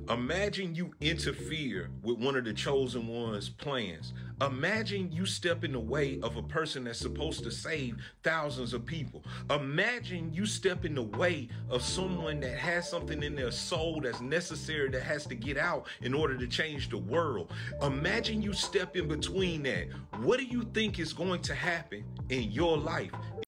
Imagine you interfere with one of the chosen one's plans. Imagine you step in the way of a person that's supposed to save thousands of people. Imagine you step in the way of someone that has something in their soul that's necessary, that has to get out in order to change the world. Imagine you step in between that. What do you think is going to happen in your life?